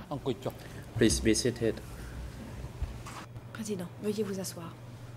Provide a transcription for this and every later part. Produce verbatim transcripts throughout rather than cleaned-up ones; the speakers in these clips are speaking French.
Please be seated. Président, veuillez vous asseoir.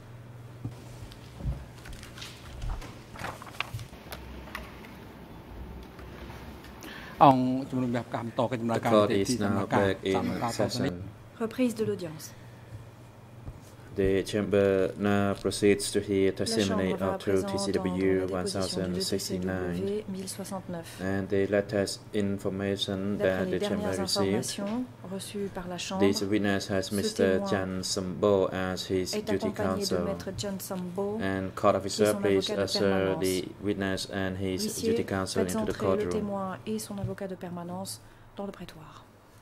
The court is now back in session. Reprise de l'audience. The chamber now proceeds to hear La testimony Chambre va à up through présent T C W entendre la déposition du ten sixty-nine mille soixante-neuf. and the latest information D'après that les the chamber dernières received. informations reçues par la Chambre, This witness has ce Mister témoin Chan Sambo as his est duty accompagné de counsel, Maître John Sambo. and court officer, son please avocat de usher permanence. the witness and his Huissier, duty counsel faites into the entrer le courtroom. témoin et son avocat de permanence dans le prétoire.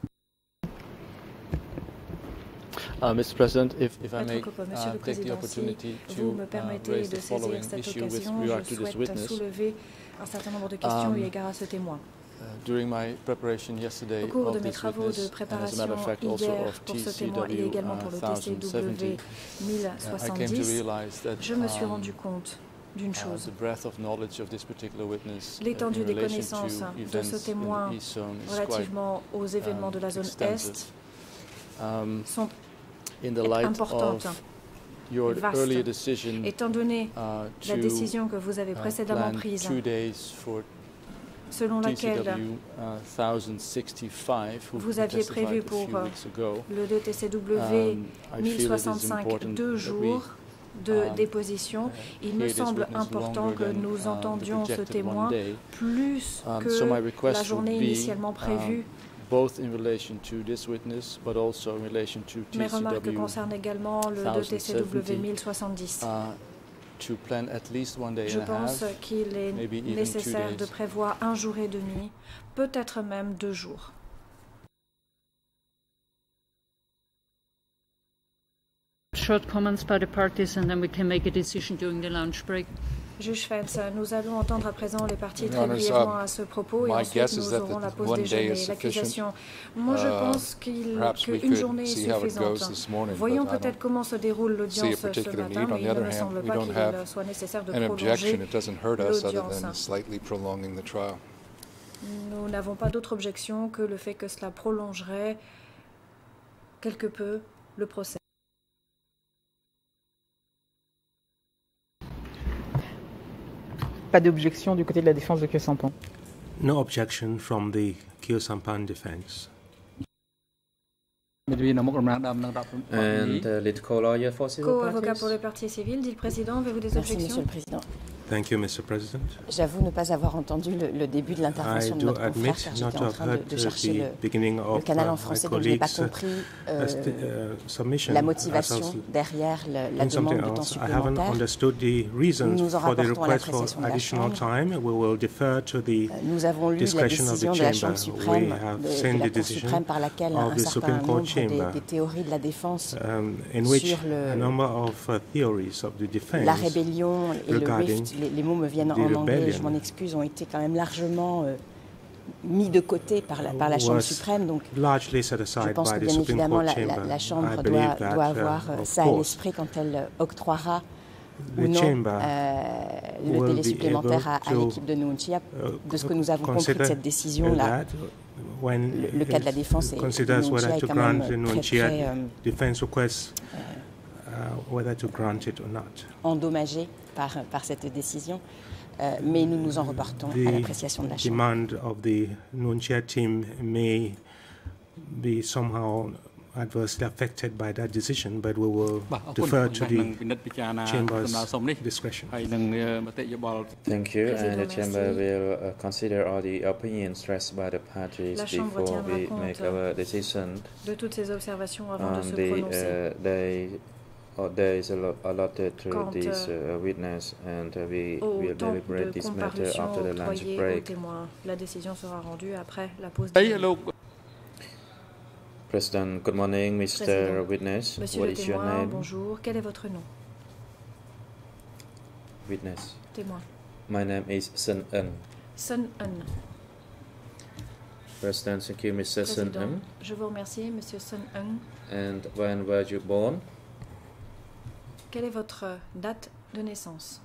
Uh, Mister President, if, if I Maître may Copa, Monsieur uh, le take the Président, opportunity si to vous me uh, permettez raise de the saisir following cette issue with occasion, regard je to this souhaite witness. soulever un certain nombre de questions Um, eu égard à ce témoin. Uh, during my preparation yesterday Au cours de of mes this travaux witness, de and as a préparation matter of fact also hier of pour ce T C témoin et W également pour le T C W mille uh, I came to soixante-dix, realize that je me suis um, rendu compte d'une uh, chose. the breadth of knowledge of this particular witness uh, L'étendue in des relation connaissances to de ce events in témoin the East Zone is relativement aux quite, événements um, de la zone extensive. Est Um, sont in the light importantes, of your vastes. earlier decision Étant donné uh, la to décision que vous avez uh, précédemment plan prise, two days for selon laquelle T C W uh, mille soixante-quinze, who vous aviez testified prévu a pour few weeks ago, le D T C W um, I mille feel it is soixante-cinq, important deux that jours we, de um, déposition. uh, Il me hear this semble witness important longer que than, nous uh, the entendions ce projected témoin one day. plus Um, que so my la request journée would be, initialement prévue. um, both in relation to this witness, but also in relation to Mes remarques T C W concernent également le D T C W mille soixante-dix. uh, to plan at least one day Je and a pense half, qu'il est maybe even two nécessaire de days. prévoir un jour et demi, peut-être même deux jours. Short comments by the parties and then we can make a decision during the lunch break. Juge Fentz, nous allons entendre à présent les parties Your très Honors, brièvement uh, à ce propos et my ensuite guess is nous that aurons the la pause one day déjeuner. is sufficient. L'accusation, moi je Uh, pense qu'il- perhaps we qu'une could journée est see how it suffisante. goes this morning, Voyons but I peut-être don't comment se déroule see a l'audience ce particular matin, need. On mais the il ne other me hand, semble we pas don't qu'il have soit nécessaire de an objection. prolonger It doesn't hurt us other l'audience. than slightly prolonging the trial. Nous n'avons pas d'autre objection que le fait que cela prolongerait quelque peu le procès. Pas d'objection du côté de la défense de Kyo Sampan. No objection from the Kyo Sampan defense. And the lead co-lawyer for civil Co-avocat parties. pour le parti civil, dit le Président, avez-vous des Merci, objections? Monsieur le Président. Thank you, Mister President. J'avoue ne pas avoir entendu le, le début de I l'intervention de do notre admit confrère, car not j'étais to en have train de, heard de uh, chercher the le, beginning le of canal uh, en my français, donc je n'ai pas colleagues' compris uh, euh, st- uh, submission. la as I motivation was derrière le- la doing something demande de temps else. I haven't supplémentaire. understood the reasons Nous en for the rapportons à request for l'appréciation de la additional Chambre. time. We will defer to the Nous avons lu la discretion of the décision de la chamber. Chambre We suprême, have de, de seen la the Cour suprême decision par laquelle of un the certain Supreme Court nombre des, chamber, des théories de la défense um, in which sur le, a number of uh, theories of the defense la rébellion et le regarding rift, les, les mots me viennent the en anglais, rebellion je m'en excuse, ont été quand même largement euh, mis de côté par la, par la Chambre was suprême. Donc, largely set je aside pense by que the bien Supreme évidemment Court la, chamber. la, la I Chambre believe doit, that, doit uh, avoir euh, of ça à course, l'esprit quand elle euh, octroiera ou the non chamber euh, le will délai be supplémentaire à, able à to, l'équipe de Nunchia. uh, De ce que nous avons compris de consider cette décision-là, that when le, le cas de la it défense est, considers Nunchia whether est to quand grant même the très, Nunchia très euh, defense request, uh, whether to grant it or not. endommagé par, par cette décision. Euh, mais nous nous en reportons à The l'appréciation de la Chambre. demand of the Nunchia team may be somehow adversely affected by that decision, but we will defer to the Chamber's discretion. Thank you, and the Président, chamber merci. will uh, consider all the opinions expressed by the parties La Chambre before tiendra we compte make our decision de toutes ces observations avant de on se the prononcer. uh, day or days allo- allotted to Quant, this uh, witness, and uh, we Au will temps deliberate de this matter comparution after the lunch octroyé aux break. témoins. La décision sera rendue après la pause déjeuner. President, good morning, Mister Président. Witness. Monsieur What le is your témoin, name? bonjour. Quel est votre nom? Witness. Témoin. My name is Sun Eun. Sun Eun. President, thank you, Mister Sun Président, Eun. je vous remercie, Monsieur Sun Eun. And when were you born? Quelle est votre date de naissance?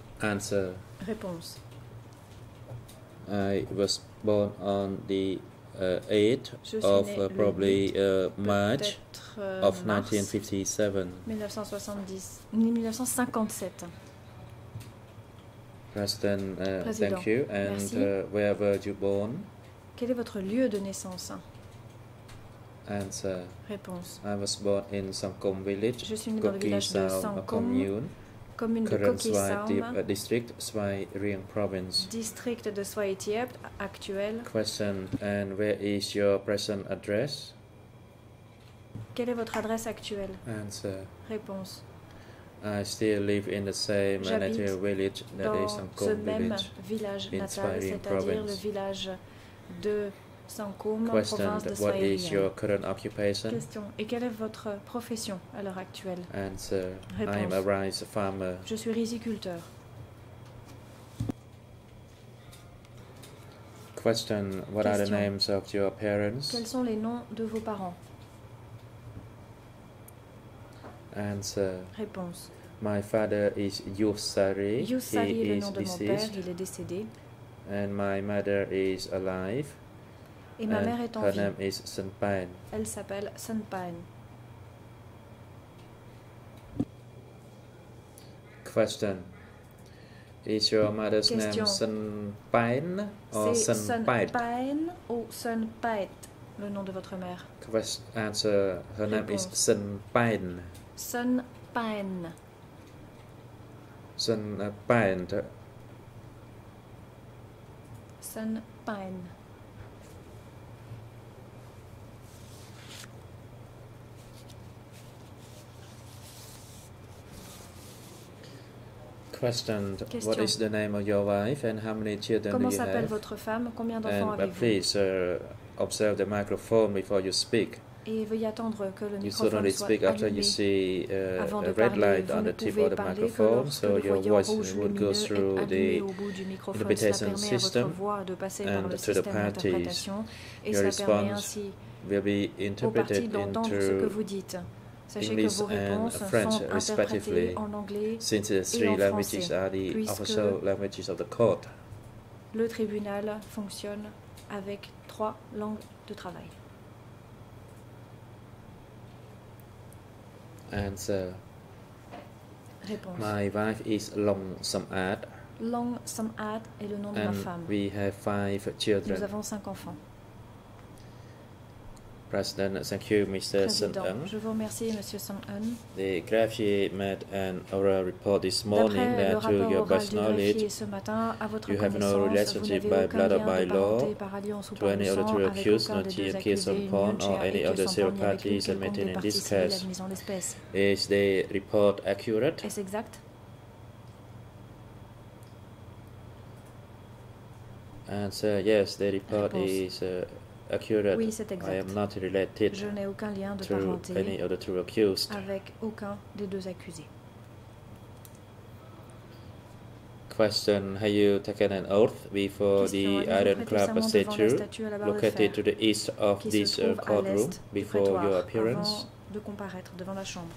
Answer. Réponse. I was born on the uh, eighth Je suis of né uh, le probably huit, uh, March peut-être, euh, of mars nineteen fifty-seven. mille neuf cent soixante-dix, mille neuf cent cinquante-sept. President, uh, Président, thank you. And merci. uh, where were you born? Quel est votre lieu de naissance? Answer. Réponse. I was born in Sangkom village, Je suis né dans le Koki village de Saum Sangkom, commune, commune de current Koki Svai Saum, Diep, uh, district, Svai Rieng province. district de Svay Tiep, actuel. Question. And where is your present address? Quelle est votre adresse actuelle? Answer. Réponse. I still live in the same J'habite native village that is Dans ce Sangkom même village. village in natal, Svay Rieng c'est-à-dire le province. village de Sangkom, Question. province de What Svay is Rieng. your current occupation? Question. Et quelle est votre profession à l'heure actuelle? Answer. I am Réponse. a rice farmer. Je suis riziculteur. Question. What are the Question. names of your parents? Quels sont les noms de vos parents? Answer. Réponse. My father is Yusari. Youssari est He le is nom de mon père, deceased. il est décédé. And my mother is alive. Et ma and mère est en her vie. name is Sunpain. Elle s'appelle Sunpain. Question. Is your mother's Question. name Sunpain or C'est Sunpait? Sunpain ou Sunpait, le nom de votre mère? Quest- Answer. Her name is Réponse. Sunpain. Sunpain. Sunpain. Sunpain. Question. What Question. is the name of your wife and how many children Comment do you s'appelle have? votre femme? Combien d'enfants And uh, avez-vous? please uh, observe the microphone before you speak. Et veuillez attendre que le You should microphone only soit speak after allumé. you see uh, Avant de a red parler, light vous on ne the tip pouvez of the parler que microphone, lorsque so le your voyant voice rouge would go lumineux est through allumé the au bout du microphone. Cela invitation permet à votre system voix de passer par and le to the système parties. d'interprétation et Your cela permet response ainsi will be aux parties interpreted d'entendre ce que into vous dites. Sachez English que vos and réponses French, sont interprétées respectively, en anglais. since the et three en languages français, are the puisque official languages of the court. Le tribunal fonctionne avec trois langues de travail. Answer. Réponse. My wife is Long Samat Long Samat est le nom de ma and femme. we have five Nous children. avons cinq enfants. President, thank you, Mister Sun Président, Eung. je vous remercie, Monsieur Sun Eun. The greffier made an oral report this morning D'après le that, to rapport your oral best du greffier knowledge, ce matin, à votre you have no connaissance, vous relationship n'avez by aucun blood or lien by de law parenté par alliance ou to par any le of the sang two avec accused, aucun not des T deux and K accusés, Sampon Yoon or Chae any et of Kyo the zero Sampon, ni avec une parties quelconque admitted des in parties this civiles case. admises en l'espèce. Is the report accurate? Est-ce exact? Answer, yes, the report Réponse. is uh, accurate. Oui, c'est I exact. am not related Je n'ai aucun lien de to any parenté of the two accused. avec aucun des deux accusés. Question, have you taken an oath before Question, the avez-vous Iron prêté Club serment devant la statue statue à la barre de located fer to the east of qui this se uh, trouve à courtroom l'est du before your prétoire appearance? avant de comparaître devant la chambre?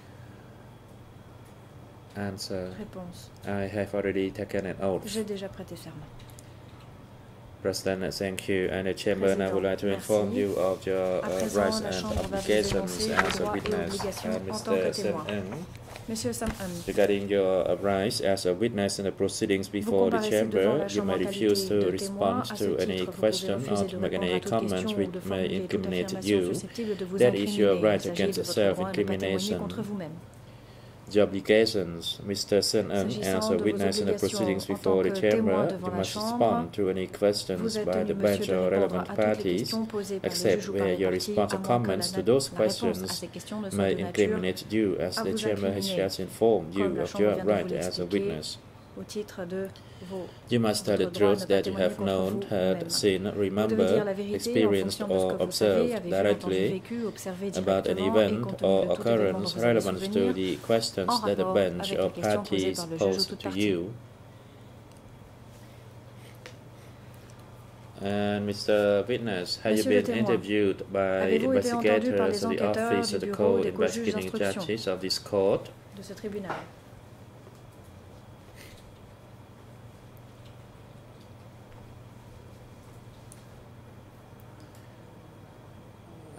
Answer, Réponse. I have already taken an oath. J'ai déjà prêté serment. President, thank you. And the chamber now would like to Président, inform merci. you of your À uh, présent, rights la and Chambre va vous obligations énoncer vos as a droits et witness. obligations Uh, en tant que Mister Sun témoin. Eung, Monsieur Sun Eun, regarding your uh, rights as a witness in the proceedings vous before the comparaissez devant chamber, la you Chambre may en qualité refuse to de témoin. respond À ce to any titre, vous question pouvez or refuser to de make répondre any à toute comments question ou which de may formuler toute incriminate affirmation you. susceptible de vous That is your incriminer. right Il s'agit against de votre droit à ne pas témoigner self-incrimination. contre vous-même. The obligations, Mister Sun Eung, S'agissant as a de vos witness in the obligations proceedings en tant before the que témoin chamber, devant you la must Chambre, respond to any questions vous êtes by tenu, the monsieur, bench de or répondre relevant à toutes les parties, questions posées par les except juges ou par where les your parties, response or à moins que comments la, to those la réponse à questions ces questions ne soit may de nature incriminate you, as à the vous chamber has incriminer, just informed you comme la of Chambre your vient de vous right as a l'expliquer, witness. au titre de vos You must tell the votre droit à truth ne pas that you témoigner have contre known, vous-même. heard, seen, Vous devez dire remembered, la vérité en experienced, fonction de ce or que vous savez, observed avez vu, entendu, directly vécu, observé about an directement et event compte tenu or de tout événement dont occurrence vous avez relevant to souvenir, the questions en that the rapport bench avec or les questions posées parties par le juge ou posed toute to partie. you. And Mister Witness, have you Monsieur le been témoin, interviewed by avez-vous été entendu par investigators les of the enquêteurs Office du of the bureau Court des co-juges Investigating d'instruction Judges of this court? de ce tribunal?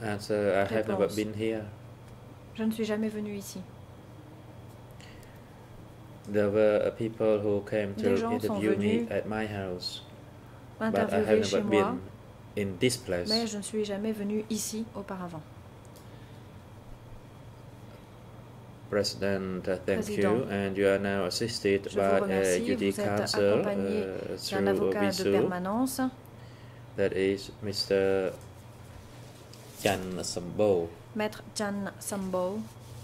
Answer, I have never Réponse. been here. Je ne suis jamais venu ici. There were uh, people who came Des to gens sont interview me venus at my house, but I interviewer have chez never moi, been in this place. mais je ne suis jamais venu ici auparavant. President, uh, thank Président, you, and you are now assisted je by vous a remercie. U D Vous êtes counsel accompagné uh, d'un through avocat de Visu, permanence, that is Mister Chan Sambo. Maître Chan Sambo,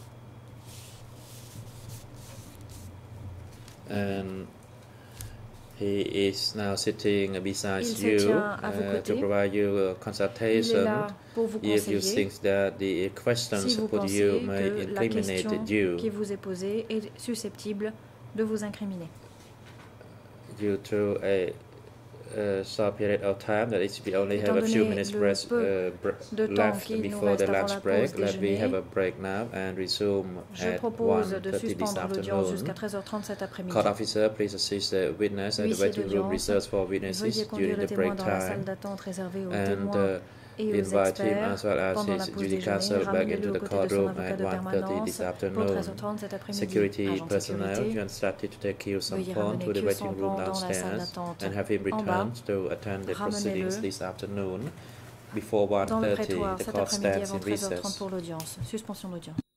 And he is now sitting beside Il se you tient à vos uh, côtés. to provide you a il est consultation là pour vous if you conseiller think that the questions si vous put pensez you may que la incriminate question you qui vous est posée est susceptible de vous incriminer. due to a, a short period of time. That is, we only Étant have a few donné minutes le break, peu uh, bre- de temps left qu'il nous before reste the avant lunch la break. pause Let me déjeuner, have a break now and resume Je at propose one de thirty this suspendre l'audience jusqu'à afternoon. treize heures trente cet après-midi. Court officer, please assist the witness at the Huissier waiting room d'audience, reserved for witnesses Veuillez conduire during le the témoin break dans la salle time, d'attente réservée aux and témoins uh, et aux invite him experts as well as pendant la his pause duty déjeuner. counsel back Ramenez-le into aux the côtés de son courtroom avocat at de one thirty permanence this pour afternoon. treize heures trente cet après-midi. Security Agent de personnel, sécurité, you instructed to take Q veuillez Sampon ramener to the Q waiting room Sampon dans la salle downstairs d'attente and have him en bas. returned to attend the Ramenez-le proceedings this afternoon. Before one dans le thirty, prétoire the cet court après-midi stands avant in treize heures trente recess. pour l'audience. Suspension d'audience.